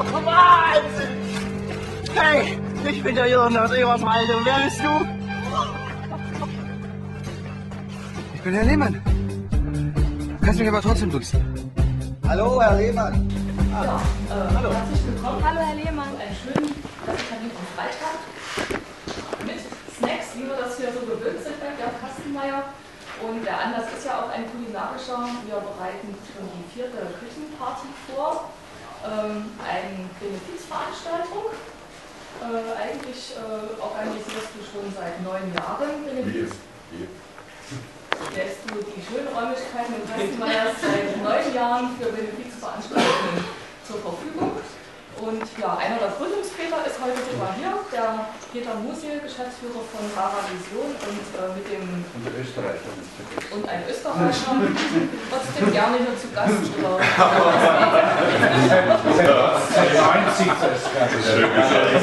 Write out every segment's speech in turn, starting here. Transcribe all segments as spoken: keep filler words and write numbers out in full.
Wahnsinn! Hey, ich bin der Jonas Eberswalde. Wer bist du? Ich bin Herr Lehmann. Kannst mich aber trotzdem duzen. Hallo, Herr Lehmann. Ah. Ja, äh, hallo. Herzlich willkommen. Hallo, Herr Lehmann. Einen schönen Termin am Freitag mit Snacks, wie wir das hier so gewöhnt sind bei Gerd Kastenmeier. Und der Anlass ist ja auch ein kulinarischer. Wir bereiten schon die vierte Küchenparty vor. Ähm, eine Benefizveranstaltung. Äh, eigentlich äh, organisierst du schon seit neun Jahren Benefiz. Wie? Stellst du die schönen Räumlichkeiten in Kastenmeier seit neun Jahren für Benefizveranstaltungen zur Verfügung. Und ja, einer der Gründungsväter ist heute sogar hier, der Peter Musil, Geschäftsführer von Rara Vision und äh, mit dem Und der Österreicher. und ein Österreicher, trotzdem gerne hier zu Gast. Oder neunzig das Ganze. Schön gesagt.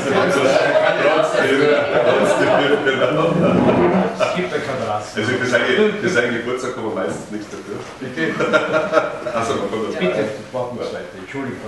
Es gibt ja kein Rass. Also für seinen, für seinen Geburtstag kommen wir meistens nichts dafür. Bitte. Achso, man kommt das Bitte, warten wir weiter. Entschuldigung.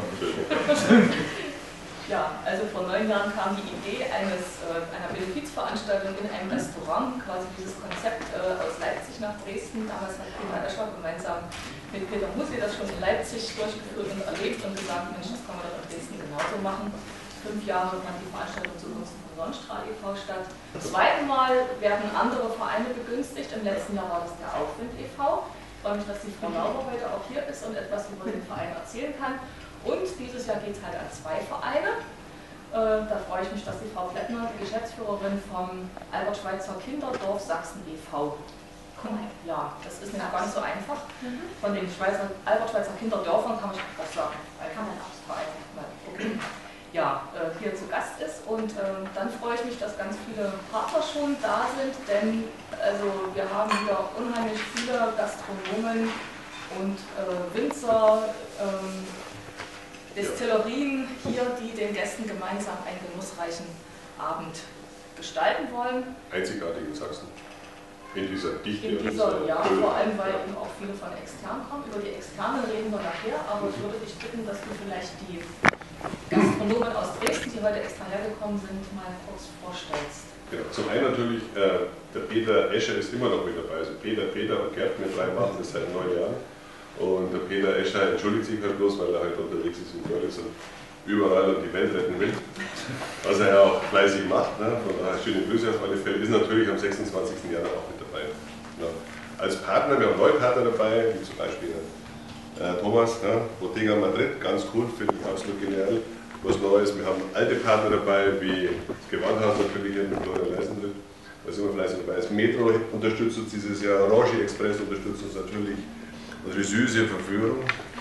ja, also vor neun Jahren kam die Idee eines, äh, einer Benefizveranstaltung in einem Restaurant, quasi dieses Konzept äh, aus Leipzig nach Dresden. Damals hat Peter Escher gemeinsam mit Peter Musil das schon in Leipzig durchgeführt und erlebt und gesagt, Mensch, das kann man doch in Dresden genauso machen. Fünf Jahre fand die Veranstaltung zugunsten von Sonnenstrahl e V statt. Zum zweiten Mal werden andere Vereine begünstigt. Im letzten Jahr war das der Aufwind e V. Ich freue mich, dass die Frau Lauber heute auch hier ist und etwas über den Verein erzählen kann. Und dieses Jahr geht es halt an zwei Vereine. Äh, da freue ich mich, dass die Frau Plättner, die Geschäftsführerin vom Albert Schweitzer Kinderdorf Sachsen e V Ja, das ist nicht ganz so einfach. Von den Schweizer, Albert Schweitzer Kinderdörfern kann ich was sagen. Kann man Verein. Okay. Ja, äh, hier zu Gast ist und äh, dann freue ich mich, dass ganz viele Partner schon da sind, denn also wir haben hier unheimlich viele Gastronomen und äh, Winzer, ähm, Destillerien hier, die den Gästen gemeinsam einen genussreichen Abend gestalten wollen. Einzigartig in Sachsen. In dieser Dichte. In dieser, ja, vor allem, weil eben auch viele von extern kommen. Über die Externen reden wir nachher, aber ich würde dich bitten, dass du vielleicht die Gastronomen aus Dresden, die heute extra hergekommen sind, mal kurz vorstellst. Genau. Zum einen natürlich, äh, der Peter Escher ist immer noch mit dabei. Also Peter, Peter und Gerd, wir drei machen das seit neun Jahren. Und der Peter Escher entschuldigt sich halt bloß, weil er halt unterwegs ist in Görlitz und überall und die Welt retten will. Was er ja auch fleißig macht. Ne? Von daher schöne Grüße auf alle Fälle. Ist natürlich am sechsundzwanzigsten Januar auch mit dabei. Ja. Als Partner, wir haben neue Partner dabei, wie zum Beispiel äh, Thomas, ne? Bottega Madrid, ganz cool, finde ich absolut genial. Was Neues, wir haben alte Partner dabei, wie das Gewandhaus natürlich hier mit Florian Leisentritt. Da sind wir fleißig dabei. Das Metro unterstützt uns dieses Jahr, Orange Express unterstützt uns natürlich. Unsere süße Verführung.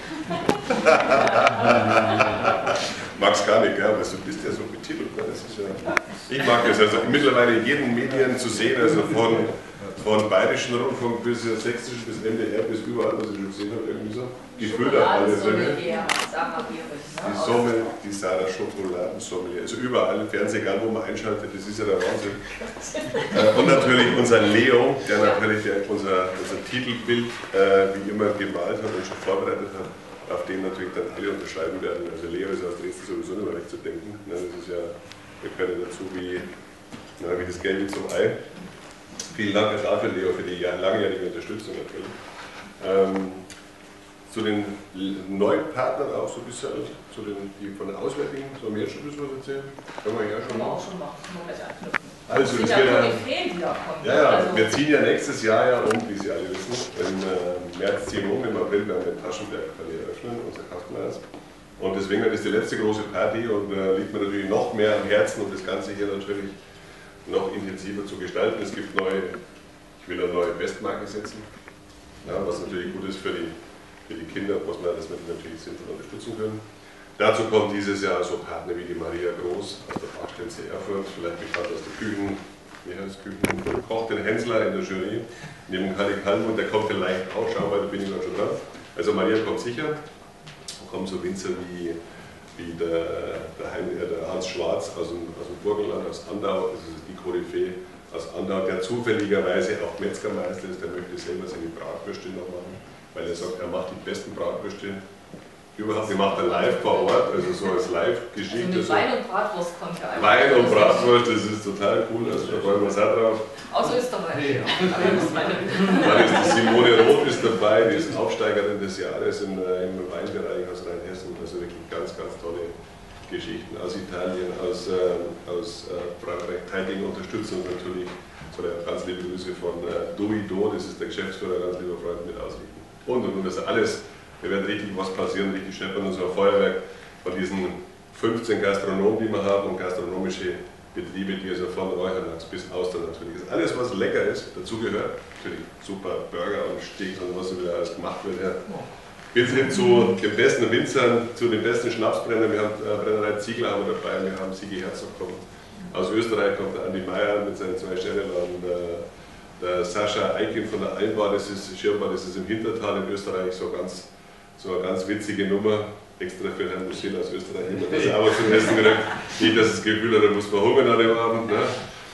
Mag's gar nicht, gell? Aber du bist ja so betitelt. Ne? Das ist ja, ich mag das. Also mittlerweile in jedem Medien zu sehen, also von, von Bayerischen Rundfunk bis Sächsischen bis M D R bis überall, was ich schon gesehen habe, irgendwie so. Gefühlt auch alles. Die Sommel, die Sarah Schokoladensommelier, also überall im Fernsehen, egal wo man einschaltet, das ist ja der Wahnsinn. äh, und natürlich unser Leo, der natürlich der, unser, unser Titelbild äh, wie immer gemalt hat und schon vorbereitet hat, auf dem natürlich dann alle unterschreiben werden. Also Leo ist aus Dresden sowieso nicht mehr wegzudenken. Ne, das ist ja, wir können dazu wie, na, wie das Gelbe zum Ei. Vielen Dank dafür, Leo, für die langjährige Unterstützung natürlich. Ähm, Zu den neuen Partnern auch so ein bisschen, zu den, die von den Auswärtigen, sollen wir jetzt schon ein bisschen was erzählen? Können wir ja schon machen. auch schon machen, nur gleich anknüpfen. Also, das ja, wird, die ja, kommen, ja, ja, also wir ziehen ja nächstes Jahr ja um, wie Sie alle wissen. Im äh, März ziehen wir um, im April werden wir den Taschenberg eröffnen, unser Kastenhaus. Und deswegen ist die letzte große Party und äh, liegt mir natürlich noch mehr am Herzen, um das Ganze hier natürlich noch intensiver zu gestalten. Es gibt neue, ich will eine neue Bestmarke setzen, ja, was natürlich gut ist für die für die Kinder, muss man das mit natürlich sinnvoll unterstützen können. Dazu kommt dieses Jahr so Partner wie die Maria Groß aus der Fachstelle Erfurt, vielleicht bekannt aus der Küchen, wie heißt Küchen, Koch den Hensler in der Jury, neben Kalle Kalmund, der kommt vielleicht auch, schau mal, da bin ich dann schon da. Also Maria kommt sicher, da kommen so Winzer wie, wie der, der, Hein, der Hans Schwarz aus dem, aus dem Burgenland, aus Andau, das ist die Koryphäe aus Andau, der zufälligerweise auch Metzgermeister ist, der möchte selber seine Bratwürste noch machen. Weil er sagt, er macht die besten Bratwürste überhaupt, die macht er live vor Ort, also so als Live-Geschichte. Also mit Wein und Bratwurst kommt ja einfach. Wein und Bratwurst, das ist total cool, also da freuen wir uns auch drauf. Aus Österreich. Dann ist die Simone Roth ist dabei, die ist Aufsteigerin des Jahres im, im Weinbereich aus Rheinhessen, also wirklich ganz, ganz tolle Geschichten aus Italien, aus, äh, aus äh, Frankreich. Teilige Unterstützung natürlich, so eine ganz liebe Grüße von äh, Dui Do, das ist der Geschäftsführer, ganz lieber Freund mit ausrichten. Und und und, also alles. Da wird richtig was passieren, richtig scheppern, unser Feuerwerk von diesen fünfzehn Gastronomen, die wir haben, und gastronomische Betriebe, die also von Räuchernachs bis Austern natürlich ist. Alles, was lecker ist, dazugehört. Natürlich super Burger und Steak und was so wieder alles gemacht wird. Ja. Bis hin zu den besten Winzern, zu den besten Schnapsbrennern. Wir haben äh, Brennerei Ziegler haben wir dabei, wir haben Sigi Herzog kommt. Aus Österreich kommt der Andi Meier mit seinen zwei Sternenladen. Der, der Sascha Eikin von der Alba, das ist Schirmbad, das ist im Hintertal in Österreich, so ganz so eine ganz witzige Nummer, extra für Herrn Musil aus Österreich, das auch zum Essen gekriegt. Nicht, dass das Gefühl hat, er muss verhungern an dem Abend. Ne?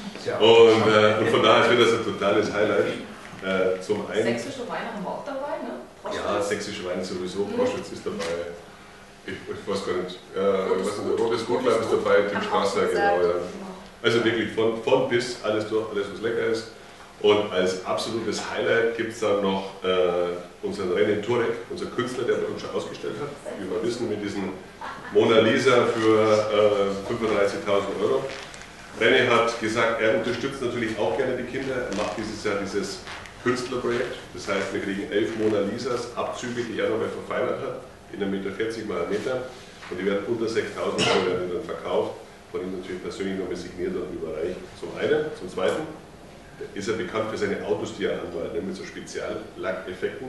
Und, äh, und von daher wird das ein totales Highlight. Äh, zum einen, sächsische Weine haben wir auch dabei, ne? Proschwitz. Ja, sächsische Weine sowieso, Mhm. Proschwitz ist dabei. Ich, ich weiß gar nicht, äh, was ist, Rotes Gutleib ist dabei, Tim Strasser, genau. Ja. Also wirklich von, von bis alles durch, alles was lecker ist. Und als absolutes Highlight gibt es dann noch äh, unseren René Turek, unser Künstler, der bei uns schon ausgestellt hat, wie wir wissen, mit diesem Mona Lisa für äh, fünfunddreißigtausend Euro. René hat gesagt, er unterstützt natürlich auch gerne die Kinder. Er macht dieses Jahr dieses Künstlerprojekt. Das heißt, wir kriegen elf Mona Lisas, Abzüge, die er nochmal verfeinert hat, in einem Meter vierzig mal einen Meter. Und die werden unter sechstausend Euro werden dann verkauft, von ihm natürlich persönlich nochmal signiert und überreicht. Zum einen. Zum Zweiten ist er bekannt für seine Autos, die er anmalt, mit so Speziallackeffekten.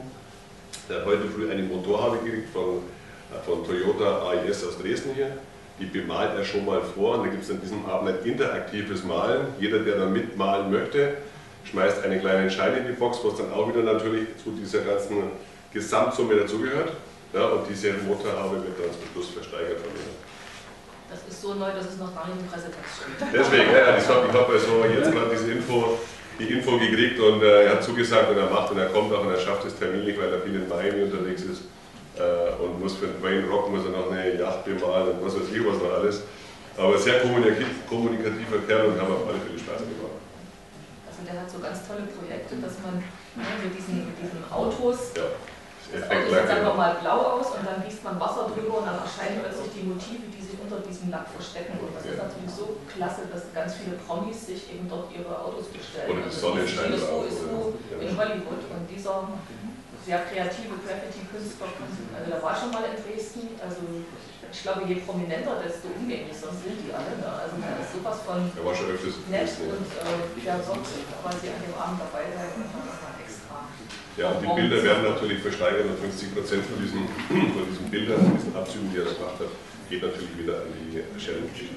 Er hat heute früh eine Motorhaube gekriegt von, von Toyota A I S aus Dresden hier. Die bemalt er schon mal vor und da gibt es an diesem Abend ein interaktives Malen. Jeder, der da mitmalen möchte, schmeißt einen kleinen Schein in die Box, was dann auch wieder natürlich zu dieser ganzen Gesamtsumme dazugehört. Ja, und diese Motorhaube wird dann zum Schluss versteigert von mir. Das ist so neu, dass es noch gar nicht im Pressetext steht. Deswegen, ja, ich habe hab also jetzt gerade diese Info, die Info gekriegt und äh, er hat zugesagt und er macht und er kommt auch und er schafft es terminlich, weil er viel in Miami unterwegs ist äh, und muss für den Wayne Rock muss er noch eine Yacht bemalen und was weiß ich was noch alles. Aber sehr kommunikativ, kommunikativer Kerl und haben auf alle Fälle Spaß gemacht. Also der hat so ganz tolle Projekte, dass man ne, mit, diesen, mit diesen Autos, Ja. das Auto sieht einfach mal blau aus und dann gießt man Wasser drüber und dann erscheinen plötzlich die Motive, die sich unter diesem Lack verstecken. Und das ist natürlich so klasse, dass ganz viele Promis sich eben dort ihre Autos bestellen. Oder die Sonne scheint drauf. ist so in Hollywood. Und dieser sehr kreative Graffiti-Künstler, also der war schon mal in Dresden, also ich glaube, je prominenter, desto umgänglicher sind die alle. Ne? Also da ist sowas von er war schon öfters nett und äh, der sonst quasi an dem Abend dabei sein und dann nochmal extra. Ja, und die Bilder werden natürlich versteigert und fünfzig Prozent von diesen, von diesen Bildern, von diesen Abzügen, die er gemacht hat, geht natürlich wieder an die Sharing-Geschichte.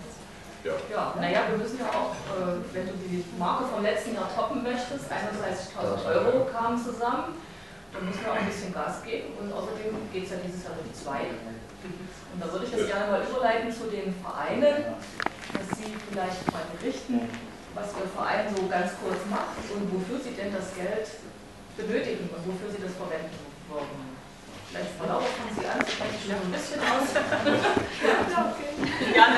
Ja. Ja, naja, wir müssen ja auch, äh, wenn du die Marke vom letzten Jahr toppen möchtest, einunddreißigtausend Euro kamen zusammen, dann müssen wir auch ein bisschen Gas geben und außerdem geht es ja dieses Jahr durch zwei. Und da würde ich jetzt gerne mal überleiten zu den Vereinen, dass Sie vielleicht mal berichten, was Ihr Verein so ganz kurz macht und wofür Sie denn das Geld benötigen und wofür Sie das verwenden wollen. Vielleicht, Frau Lauber, fangen Sie an, ich spreche schon ein bisschen aus. Ja, okay. Gerne.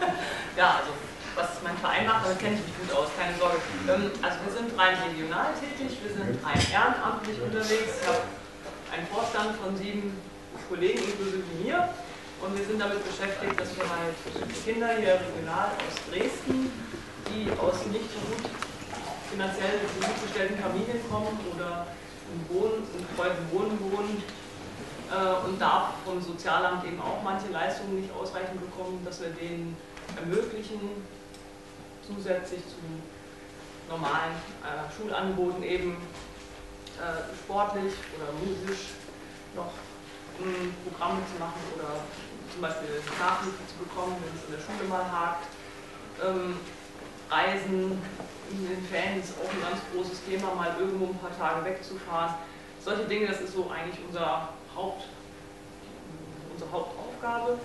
Ja, also was mein Verein macht, damit kenne ich mich gut aus, keine Sorge. Also wir sind rein regional tätig, wir sind rein ehrenamtlich unterwegs. Ich habe einen Vorstand von sieben Kollegen inklusive mir und wir sind damit beschäftigt, dass wir halt Kinder hier regional aus Dresden, die aus nicht so gut finanziell gut gestellten Familien kommen oder im Wohnen, in betreuten Wohnen wohnen äh, und da vom Sozialamt eben auch manche Leistungen nicht ausreichend bekommen, dass wir denen ermöglichen, zusätzlich zu normalen äh, Schulangeboten eben äh, sportlich oder musisch noch ähm, Programme zu machen oder zum Beispiel Nachhilfe zu bekommen, wenn es in der Schule mal hakt. Ähm, Reisen in den Ferien ist auch ein ganz großes Thema, mal irgendwo ein paar Tage wegzufahren. Solche Dinge, das ist so eigentlich unser Haupt, unsere Hauptaufgabe.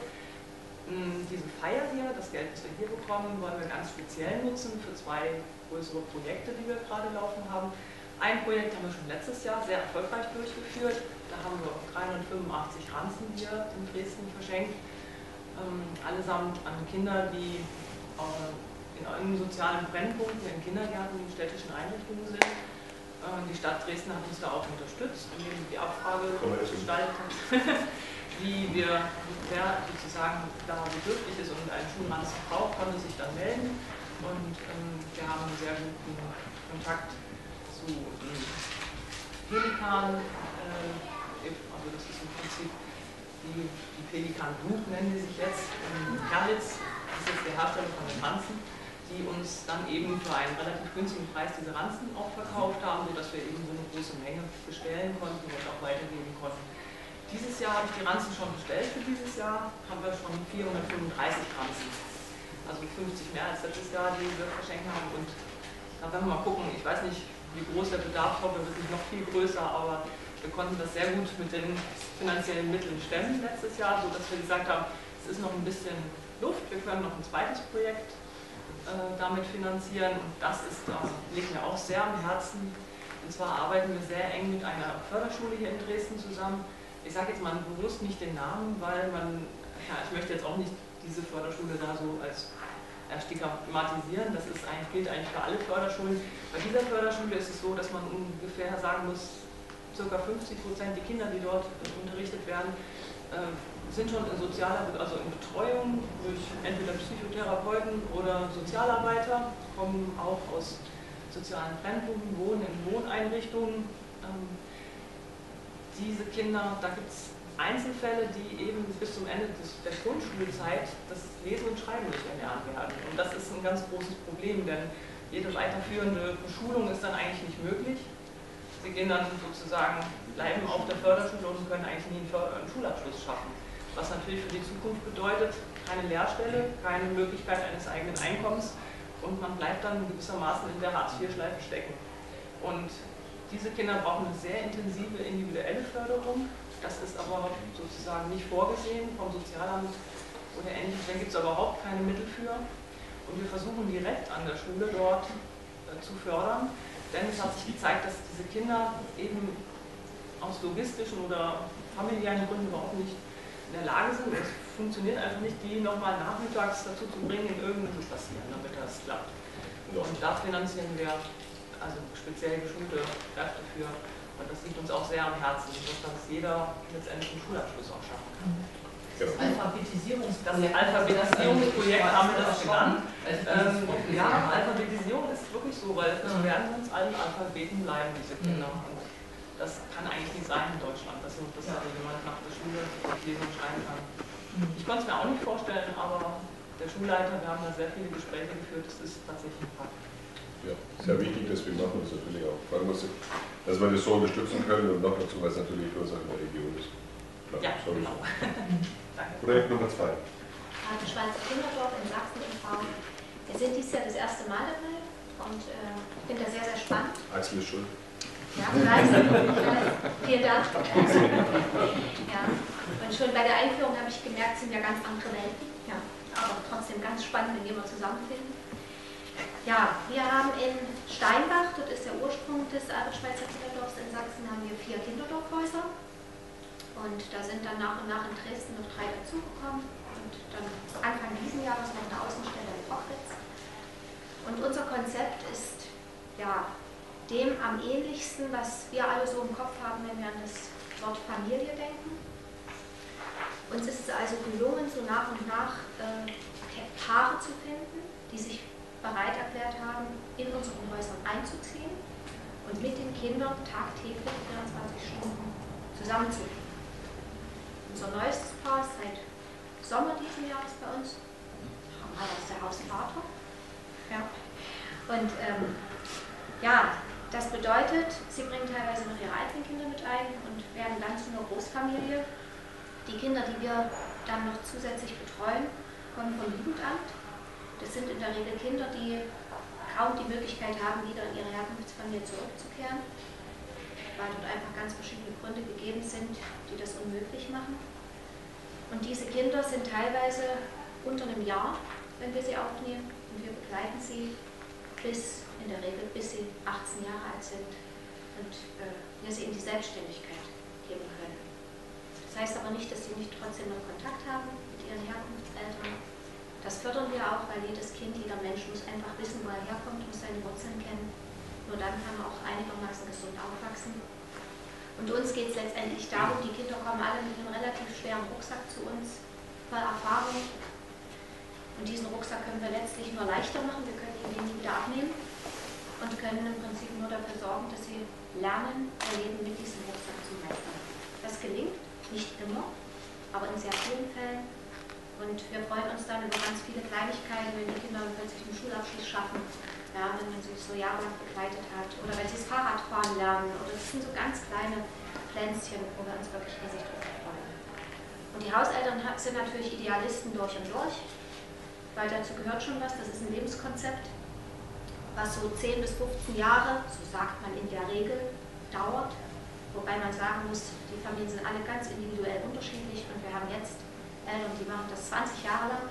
Diese Feier hier, das Geld, das wir hier bekommen, wollen wir ganz speziell nutzen für zwei größere Projekte, die wir gerade laufen haben. Ein Projekt haben wir schon letztes Jahr sehr erfolgreich durchgeführt. Da haben wir dreihundertfünfundachtzig Ranzen hier in Dresden verschenkt. Ähm, allesamt an Kinder, die äh, in, in sozialen Brennpunkten, in Kindergärten, in städtischen Einrichtungen sind. Äh, die Stadt Dresden hat uns da auch unterstützt, indem sie die Abfrage gestaltet hat, wie wir, wer sozusagen da bedürftig ist und einen Schulranzen braucht, konnte sich dann melden. Und ähm, wir haben einen sehr guten Kontakt zu ähm, Pelikan, äh, also das ist im Prinzip die, die Pelikan Group, nennen die sich jetzt, in Kerlitz, das ist jetzt der Hersteller von den Ranzen, die uns dann eben für einen relativ günstigen Preis diese Ranzen auch verkauft haben, sodass wir eben so eine große Menge bestellen konnten und auch weitergeben konnten. Dieses Jahr habe ich die Ranzen schon bestellt, für dieses Jahr haben wir schon vierhundertfünfunddreißig Ranzen, also fünfzig mehr als letztes Jahr, die wir verschenkt haben. Und da werden wir mal gucken, ich weiß nicht, wie groß der Bedarf ist, wird nicht noch viel größer, aber wir konnten das sehr gut mit den finanziellen Mitteln stemmen letztes Jahr, sodass wir gesagt haben, es ist noch ein bisschen Luft, wir können noch ein zweites Projekt äh, damit finanzieren und das ist, da liegt mir auch sehr am Herzen. Und zwar arbeiten wir sehr eng mit einer Förderschule hier in Dresden zusammen. Ich sage jetzt mal bewusst nicht den Namen, weil man, ja, ich möchte jetzt auch nicht diese Förderschule da so als stigmatisieren, das ist eigentlich, gilt eigentlich für alle Förderschulen. Bei dieser Förderschule ist es so, dass man ungefähr sagen muss, ca. fünfzig Prozent der Kinder, die dort unterrichtet werden, äh, sind schon in sozialer, also in Betreuung durch entweder Psychotherapeuten oder Sozialarbeiter, kommen auch aus sozialen Brennpunkten, wohnen in Wohneinrichtungen. Ähm, diese Kinder, da gibt es Einzelfälle, die eben bis zum Ende des, der Grundschulzeit das Lesen und Schreiben nicht erlernen werden. Und das ist ein ganz großes Problem, denn jede weiterführende Beschulung ist dann eigentlich nicht möglich. Sie gehen dann sozusagen, bleiben auf der Förderschule und können eigentlich nie einen Schulabschluss schaffen. Was natürlich für die Zukunft bedeutet, keine Lehrstelle, keine Möglichkeit eines eigenen Einkommens und man bleibt dann gewissermaßen in der Hartz vier Schleife stecken. Und diese Kinder brauchen eine sehr intensive individuelle Förderung. Das ist aber sozusagen nicht vorgesehen vom Sozialamt oder ähnliches. Da gibt es überhaupt keine Mittel für. Und wir versuchen direkt an der Schule dort äh, zu fördern. Denn es hat sich gezeigt, dass diese Kinder eben aus logistischen oder familiären Gründen überhaupt nicht in der Lage sind. Es funktioniert einfach nicht, die nochmal nachmittags dazu zu bringen, in irgendwas zu passieren, damit das klappt. Und da finanzieren wir also speziell geschulte Kräfte für. Und das liegt uns auch sehr am Herzen, dass jeder letztendlich einen Schulabschluss auch schaffen kann. Genau. Alphabetisierungsprojekt. Das Alphabetisierungsprojekt haben wir das genannt. Ähm, ja, Alphabetisierung ist wirklich so, weil es werden sonst allen Alphabeten bleiben, diese Kinder. Und das kann eigentlich nicht sein in Deutschland, dass, dass ja. jemand nach der Schule lesen und schreiben kann. Ich konnte es mir auch nicht vorstellen, aber der Schulleiter, wir haben da sehr viele Gespräche geführt, das ist tatsächlich ein Fakt. Ja, sehr wichtig, dass wir machen, das natürlich auch. Vor allem, dass wir das so unterstützen können und noch dazu, weil es natürlich für uns auch in der Region ist. Klar, ja, genau. Danke. Projekt Nummer zwei. Radio Schweizer Kinderdorf in Sachsen e V Wir sind dieses Jahr das erste Mal dabei und äh, ich finde das sehr, sehr spannend. Axel ist schuld. Ja, ich weiß. Vielen Dank. Ja. Und schon bei der Einführung habe ich gemerkt, es sind ja ganz andere Welten. Ja, aber trotzdem ganz spannend, wenn wir mal zusammenfinden. Ja, wir haben in Steinbach, dort ist der Ursprung des Albert-Schweitzer Kinderdorfs in Sachsen, haben wir vier Kinderdorfhäuser. Und da sind dann nach und nach in Dresden noch drei dazugekommen. Und dann Anfang dieses Jahres noch eine Außenstelle in Pochwitz. Und unser Konzept ist ja dem am ähnlichsten, was wir alle so im Kopf haben, wenn wir an das Wort Familie denken. Uns ist es also gelungen, so nach und nach äh, Paare zu finden, die sich bereit erklärt haben, in unseren Häusern einzuziehen und mit den Kindern tagtäglich vierundzwanzig Stunden zusammenzuleben. Unser neuestes Paar ist seit Sommer diesen Jahres bei uns. Das ist der Hausvater. Ja. Und ähm, ja, das bedeutet, sie bringen teilweise noch ihre eigenen Kinder mit ein und werden dann zu einer Großfamilie. Die Kinder, die wir dann noch zusätzlich betreuen, kommen vom Jugendamt. Das sind in der Regel Kinder, die kaum die Möglichkeit haben, wieder in ihre Herkunftsfamilie zurückzukehren, weil dort einfach ganz verschiedene Gründe gegeben sind, die das unmöglich machen. Und diese Kinder sind teilweise unter einem Jahr, wenn wir sie aufnehmen, und wir begleiten sie bis, in der Regel bis sie achtzehn Jahre alt sind, und äh, wir sie in die Selbstständigkeit geben können. Das heißt aber nicht, dass sie nicht trotzdem noch Kontakt haben mit ihren Herkunftseltern. Das fördern wir auch, weil jedes Kind, jeder Mensch muss einfach wissen, wo er herkommt, muss seine Wurzeln kennen. Nur dann kann er auch einigermaßen gesund aufwachsen. Und uns geht es letztendlich darum, die Kinder kommen alle mit einem relativ schweren Rucksack zu uns, voll Erfahrung. Und diesen Rucksack können wir letztlich nur leichter machen, wir können ihn nie wieder abnehmen und können im Prinzip nur dafür sorgen, dass sie lernen, ihr Leben mit diesem Rucksack zu meistern. Das gelingt, nicht immer, aber in sehr vielen Fällen. Und wir freuen uns dann über ganz viele Kleinigkeiten, wenn die Kinder plötzlich einen Schulabschluss schaffen, ja, wenn man sich so jahrelang begleitet hat, oder wenn sie das Fahrradfahren lernen, oder das sind so ganz kleine Pflänzchen, wo wir uns wirklich riesig drauf freuen. Und die Hauseltern sind natürlich Idealisten durch und durch, weil dazu gehört schon was, das ist ein Lebenskonzept, was so zehn bis fünfzehn Jahre, so sagt man in der Regel, dauert, wobei man sagen muss, die Familien sind alle ganz individuell unterschiedlich und wir haben jetzt Eltern, die machen das zwanzig Jahre lang.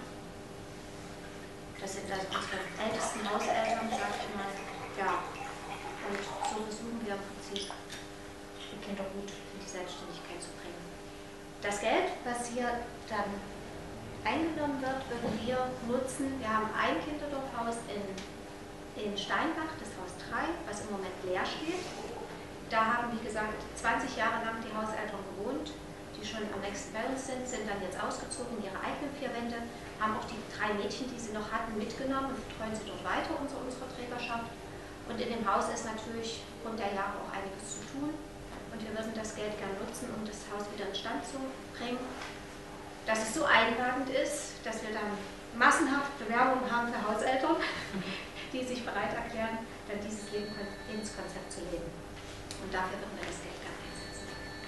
Das sind also unsere ältesten Hauseltern, sage ich mal. Ja. Und so versuchen wir im Prinzip, die Kinder gut in die Selbstständigkeit zu bringen. Das Geld, was hier dann eingenommen wird, würden wir nutzen. Wir haben ein Kinderdorfhaus in, in Steinbach, das Haus drei, was im Moment leer steht. Da haben, wie gesagt, zwanzig Jahre lang die Hauseltern gewohnt, die schon am nächsten bei uns sind, sind dann jetzt ausgezogen in ihre eigenen vier Wände, haben auch die drei Mädchen, die sie noch hatten, mitgenommen und betreuen sie dort weiter, unsere, unsere Trägerschaft. Und in dem Haus ist natürlich aufgrund der Jahre auch einiges zu tun. Und wir würden das Geld gerne nutzen, um das Haus wieder instand zu bringen. Dass es so einladend ist, dass wir dann massenhaft Bewerbungen haben für Hauseltern, die sich bereit erklären, dann dieses Lebenskonzept zu leben. Und dafür würden wir das Geld gerne einsetzen.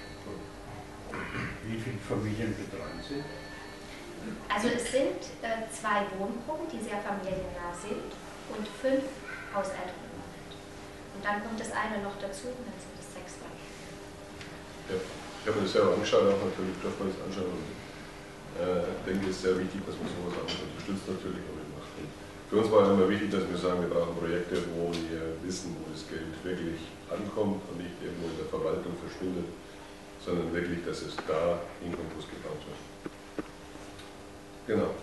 Wie viele Familien betreuen Sie? Also es sind äh, zwei Wohngruppen, die sehr familiennah sind und fünf Hauseltern im Moment. Und dann kommt das eine noch dazu und dann sind es sechs dann. Ja, ich habe mir das selber angeschaut, auch natürlich darf man das anschauen. Und, äh, ich denke, es ist sehr wichtig, dass man sowas auch unterstützt natürlich auch macht. Und für uns war immer wichtig, dass wir sagen, wir brauchen Projekte, wo wir wissen, wo das Geld wirklich ankommt und nicht irgendwo in der Verwaltung verschwindet, sondern wirklich, dass es da hinkommt, wo es gebaut wird. Genau.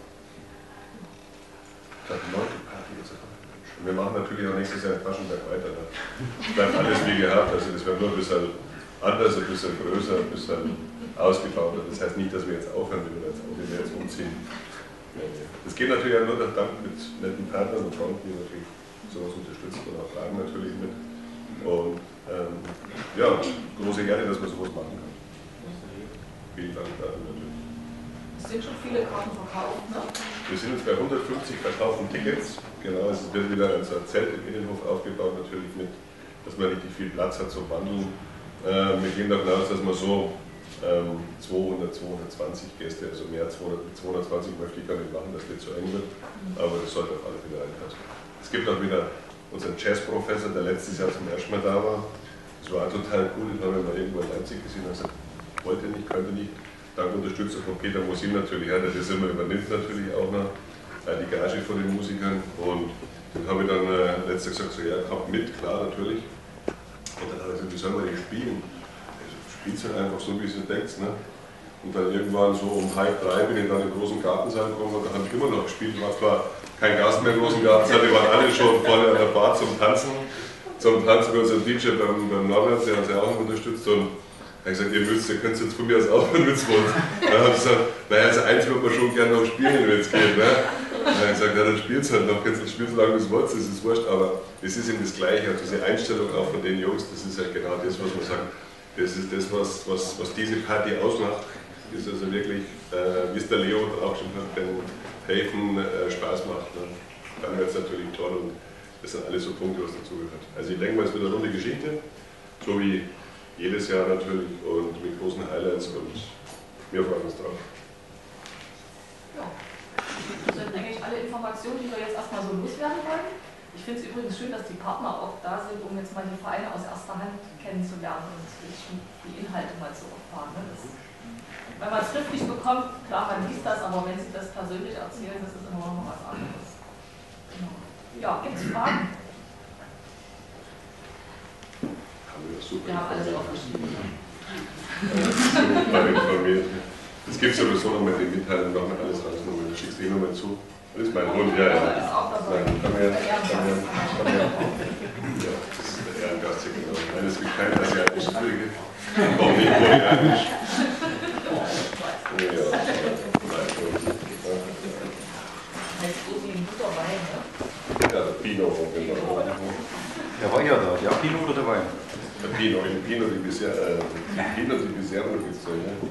Ich habe neunte Party jetzt. Und wir machen natürlich auch nächstes Jahr in Taschenberg weiter. Ne? Es bleibt alles wie gehabt, also das wird nur ein bisschen anders, ein bisschen größer, ein bisschen ausgebauter. Das heißt nicht, dass wir jetzt aufhören, wenn wir jetzt, wenn wir jetzt umziehen. Das geht natürlich auch nur dank mit netten Partnern und Freunden, die natürlich sowas unterstützen und auch fragen natürlich mit. Und ähm, ja, große Ehre, dass man sowas machen kann. Vielen Dank dafür natürlich. Es sind schon viele Karten verkauft, ne? Wir sind jetzt bei hundertfünfzig verkauften Tickets. Genau, es wird wieder ein Zelt im Innenhof aufgebaut, natürlich mit, dass man richtig viel Platz hat zum Wandeln. Äh, wir gehen davon aus, dass man so ähm, zweihundert, zweihundertzwanzig Gäste, also mehr als zweihundertzwanzig möchte ich gar nicht machen, dass das zu eng wird, aber das sollte auf alle Fälle reinpassen. Es gibt auch wieder unseren Jazzprofessor, der letztes Jahr zum ersten Mal da war. Das war auch total cool, den haben wir mal irgendwo in Leipzig gesehen und gesagt, wollte nicht, könnte nicht. Dank Unterstützung von Peter Mosin natürlich, ja, der das immer übernimmt natürlich auch noch, äh, die Gage von den Musikern. Und dann habe ich dann äh, letztes gesagt, so, ja, kommt mit, klar, natürlich. Und dann habe ich gesagt, wie soll man die spielen? Also, spielt es halt einfach so, wie du denkst. Ne? Und dann irgendwann so um halb drei bin ich dann in den großen Gartensaal gekommen und da habe ich immer noch gespielt. War zwar kein Gast mehr im großen Gartensaal, die waren alle schon vorne an der Bar zum Tanzen. Zum Tanzen mit unserem D J beim, beim Norbert, der uns ja auch unterstützt. Und er hat gesagt, ihr müsst, ihr könnt jetzt von mir aus aufhören mit Wort. Dann habe ich gesagt, naja, also eins würde man schon gerne noch spielen, wenn es geht. Ne? Dann hat er gesagt, ja, dann spielt es halt noch, kannst du spielen, solange du es wolltest, das ist wurscht. Aber es ist eben das Gleiche, auch diese Einstellung auch von den Jungs, das ist halt genau das, was man sagt. Das ist das, was, was, was diese Party ausmacht. Das ist also wirklich, äh, wie es der Leo auch schon hat, wenn Helfen äh, Spaß macht. Ne? Dann wird es natürlich toll und das sind alles so Punkte, was dazugehört. Also ich denke mal, es wird eine runde Geschichte, so wie jedes Jahr natürlich und mit großen Highlights und wir freuen uns drauf. Ja, das sind eigentlich alle Informationen, die wir jetzt erstmal so loswerden wollen. Ich finde es übrigens schön, dass die Partner auch da sind, um jetzt mal die Vereine aus erster Hand kennenzulernen und die Inhalte mal zu erfahren. Ne? Das, wenn man es schriftlich bekommt, klar, man liest das, aber wenn sie das persönlich erzählen, das ist immer noch was anderes. Genau. Ja, gibt es Fragen? Haben wir das? super. Wir haben alles aufgeschrieben. Super informiert. Es gibt sowieso noch mit den Mitteilungen noch mal alles rausnehmen. Du schickst eh nochmal zu. Das ist mein Hund, ja, ja. Nein, komm her, komm her, komm her. Ja, das ist der Ehrengast hier, genau. Nein, es gibt kein asiatisches Flüge. Auch nicht koreanisch. Ja, nein, Heißt so wie ein guter Wein, ne? ja, der Pinot, genau. Der Wein ja da, der Pinot oder der Wein? Der Pinot, den Pinot, die bisher, äh, Pinot, die bisher noch gibt es so, ja.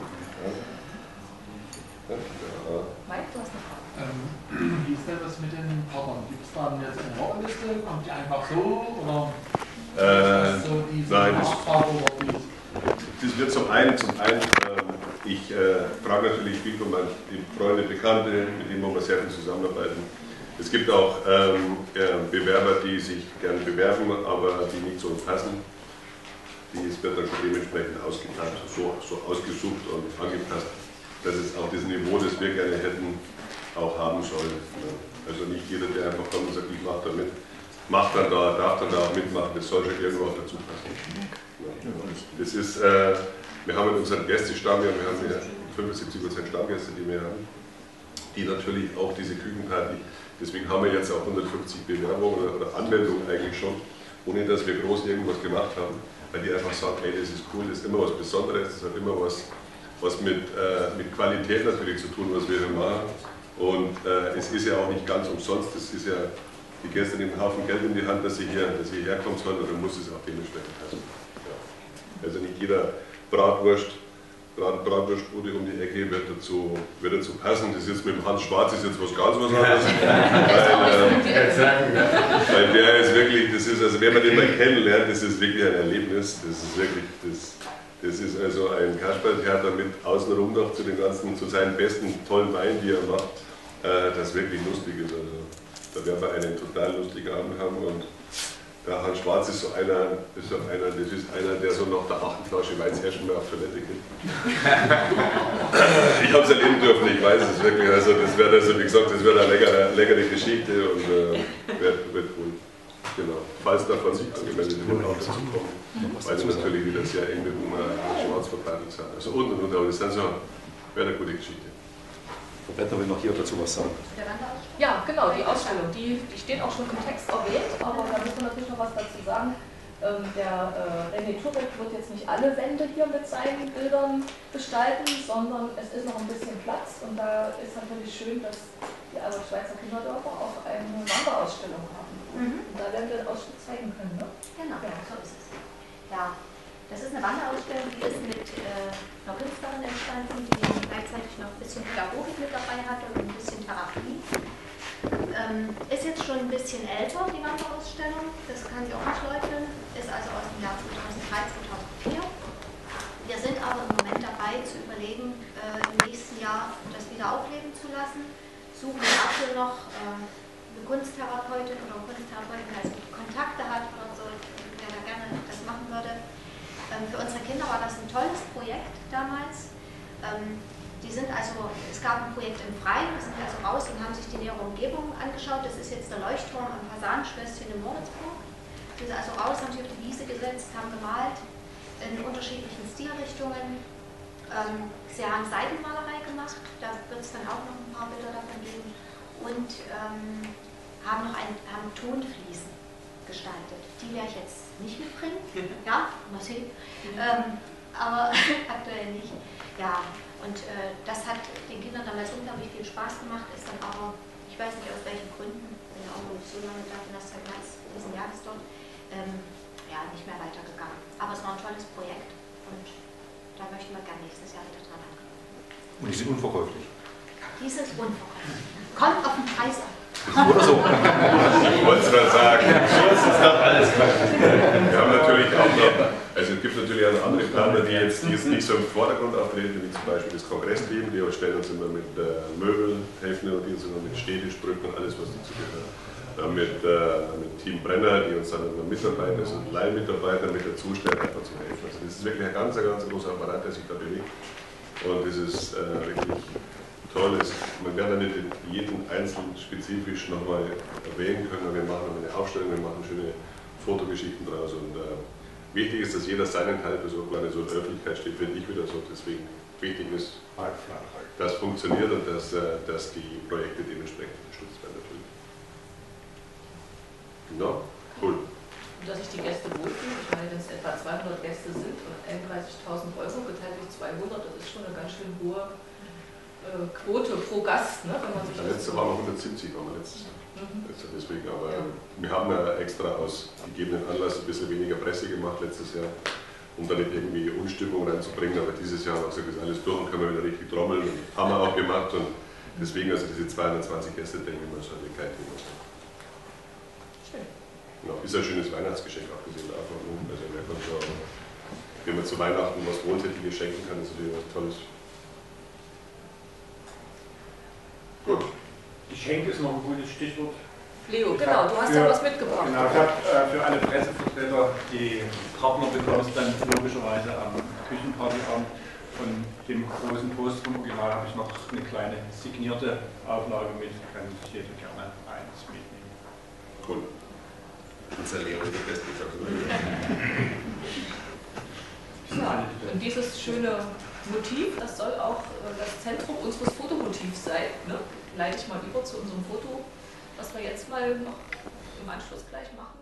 Ja. Ja. Mike, du hast eine Frage. Ähm, wie ist denn das mit den Partnern? Gibt es dann jetzt eine Warteliste? Kommt die einfach so? Oder Äh, ist das so diese nein, das- Nachfrage oder wie? Das wird zum einen, zum einen, ähm, ich äh, frage natürlich viel von meinen Freunde, Bekannte, mit denen wir sehr viel zusammenarbeiten. Es gibt auch ähm, äh, Bewerber, die sich gerne bewerben, aber die nicht zu uns passen. Die wird dann schon dementsprechend ausgeteilt, so, so ausgesucht und angepasst, dass es auch das Niveau, das wir gerne hätten, auch haben soll. Also nicht jeder, der einfach kommt und sagt, ich mache da mit, macht dann da, darf dann da auch mitmachen, das soll schon irgendwo auch dazu passen. Das ist, äh, wir haben in unserem Gästestamm, wir haben ja fünfundsiebzig Prozent Stammgäste, die wir haben, die natürlich auch diese Küchenparty, deswegen haben wir jetzt auch hundertfünfzig Bewerbungen oder Anmeldungen eigentlich schon, ohne dass wir groß irgendwas gemacht haben, weil die einfach sagen, hey, das ist cool, das ist immer was Besonderes, das hat immer was, was mit, äh, mit Qualität natürlich zu tun, was wir hier machen. Und äh, es ist ja auch nicht ganz umsonst, es ist ja, die Gäste nehmen einen Haufen Geld in die Hand, dass sie, hier, dass sie herkommen sollen, oder muss es auch dementsprechend passen. Ja. Also nicht jeder Bratwurst, Brat, Bratwurstbude um die Ecke wird dazu, wird dazu passen. Das ist mit dem Hans Schwarz ist jetzt was ganz was anderes. weil, äh, weil der ist wirklich, das ist, also wenn man den mal kennenlernt, das ist wirklich ein Erlebnis. Das ist wirklich, das, das ist also ein Kasperltheater mit außenrum noch zu den ganzen, zu seinen besten tollen Weinen, die er macht, äh, das wirklich lustig ist. Also, da werden wir einen total lustigen Abend haben und der Hans Schwarz ist so einer, ist so einer, das ist einer, der so nach der achten Flasche Wein das erste Mal auf Toilette geht. Ich habe es erleben dürfen, ich weiß es wirklich. Also das wird also wie gesagt, das wird eine leckere, leckere Geschichte und äh, wird, wird cool. Genau. Falls davon sich angemeldet wird, auch dazu kommen. Weil sie natürlich wieder sehr eng mit dem äh, Schwarz verbreitet sind. Also und und und, aber das sind so, wäre eine gute Geschichte. Roberta will noch hier dazu was sagen. Ja, genau, die Ausstellung, die, die steht auch schon im Text erwähnt, aber da müssen wir natürlich noch was dazu sagen. Ähm, der äh, René Turek wird jetzt nicht alle Wände hier mit seinen Bildern gestalten, sondern es ist noch ein bisschen Platz und da ist natürlich schön, dass die Albert-Schweitzer Kinderdörfer auch eine Wanderausstellung haben. Mhm. Und da werden wir den Ausschnitt zeigen können, ne? Genau, ja, so ist es. Ja, das ist eine Wanderausstellung, die ist mit äh, einer Künstlerin entstanden, die gleichzeitig noch ein bisschen Pädagogik mit dabei hatte und ein bisschen Therapie. Ähm, ist jetzt schon ein bisschen älter, die Wanderausstellung, das kann ich auch nicht leugnen, ist also aus dem Jahr zweitausenddrei, zweitausendvier. Wir sind aber im Moment dabei zu überlegen, äh, im nächsten Jahr das wieder aufleben zu lassen, suchen dafür noch äh, eine Kunsttherapeutin oder Kunsttherapeutin, die also Kontakte hat oder so, wer da gerne das machen würde. Ähm, für unsere Kinder war das ein tolles Projekt damals. Ähm, die sind also, es gab ein Projekt im Freien, da sind wir also raus und haben sich die nähere Umgebung angeschaut. Das ist jetzt der Leuchtturm am Fasanenschlösschen in Moritzburg. Wir sind also raus, haben sich auf die Wiese gesetzt, haben gemalt in unterschiedlichen Stilrichtungen. Ähm, sie haben Seidenmalerei gemacht, da wird es dann auch noch ein paar Bilder davon geben. Und ähm, haben noch ein, haben Tonfliesen gestaltet. Die werde ich jetzt nicht mitbringen. Ja, mal sehen. Ähm, aber aktuell nicht. Ja, und äh, das hat den Kindern damals unglaublich viel Spaß gemacht, ist dann aber, ich weiß nicht aus welchen Gründen, bin ja auch noch nicht so lange da, bin erst seit März diesen Jahres dort, ähm, ja, nicht mehr weitergegangen. Aber es war ein tolles Projekt und da möchten wir gerne nächstes Jahr wieder dran ankommen. Und die sind unverkäuflich. Dies ist unverkäuflich. Kommt auf den Preis an. Oder so. Ich wollte es gerade sagen. So ist es doch alles. Wir haben natürlich auch noch, also es gibt natürlich auch noch andere Partner, die jetzt, die jetzt nicht so im Vordergrund auftreten, wie zum Beispiel das Kongressteam, die stellen uns immer mit äh, Möbeln, helfen uns immer mit Städtischbrücken und alles, was dazu gehört. Dann mit, äh, mit Team Brenner, die uns dann immer Mitarbeiter, also Leihmitarbeiter mit dazu stellen, einfach zum Helfen. Also das ist wirklich ein ganz, ganz großer Apparat, der sich da bewegt. Und das ist äh, wirklich toll. Ist, man wird da nicht jeden einzelnen spezifisch nochmal erwähnen können, aber wir machen noch eine Aufstellung, wir machen schöne Fotogeschichten draus und äh, wichtig ist, dass jeder seinen Teil versucht, weil so in der Öffentlichkeit steht, finde ich wieder so. Deswegen wichtig ist, dass funktioniert und dass, dass die Projekte dementsprechend unterstützt werden natürlich. No? Cool. Und dass sich die Gäste wohlfühlen, ich meine, wenn es etwa zweihundert Gäste sind und einunddreißigtausend Euro geteilt durch zweihundert, das ist schon eine ganz schön hohe äh, Quote pro Gast, ne, wenn man sich ja, das letztes so... Jahr waren wir hundertsiebzig, waren wir letztes Jahr. Mhm. Deswegen, aber Ja. wir haben ja extra aus gegebenen Anlass ein bisschen weniger Presse gemacht letztes Jahr, um da nicht irgendwie Unstimmung reinzubringen, aber dieses Jahr haben wir gesagt, ist alles durch und können wir wieder richtig trommeln und haben wir auch gemacht und deswegen also diese zweihundertzwanzig Gäste, denke ich mal, schon eine kleine Thema. Schön. Genau, ist ein schönes Weihnachtsgeschenk abgesehen davon. Also wer kann so, wenn man zu Weihnachten was Wohltätiges schenken kann, ist natürlich was Tolles. Gut. Geschenk ist noch ein gutes Stichwort. Leo, Ich genau, hab du hast für, ja was mitgebracht. Genau, ich habe äh, für alle Pressevertreter die Partner bekommst dann logischerweise am Küchenpartyabend. Von dem großen Post-Original habe ich noch eine kleine signierte Auflage mit, kann sich jeder gerne eins mitnehmen. Cool. Unser Leo ist der Beste, ich habe Ja, und dieses schöne Motiv, das soll auch äh, das Zentrum unseres Fotomotivs sein. Ne? Leite ich mal über zu unserem Foto, was wir jetzt mal noch im Anschluss gleich machen.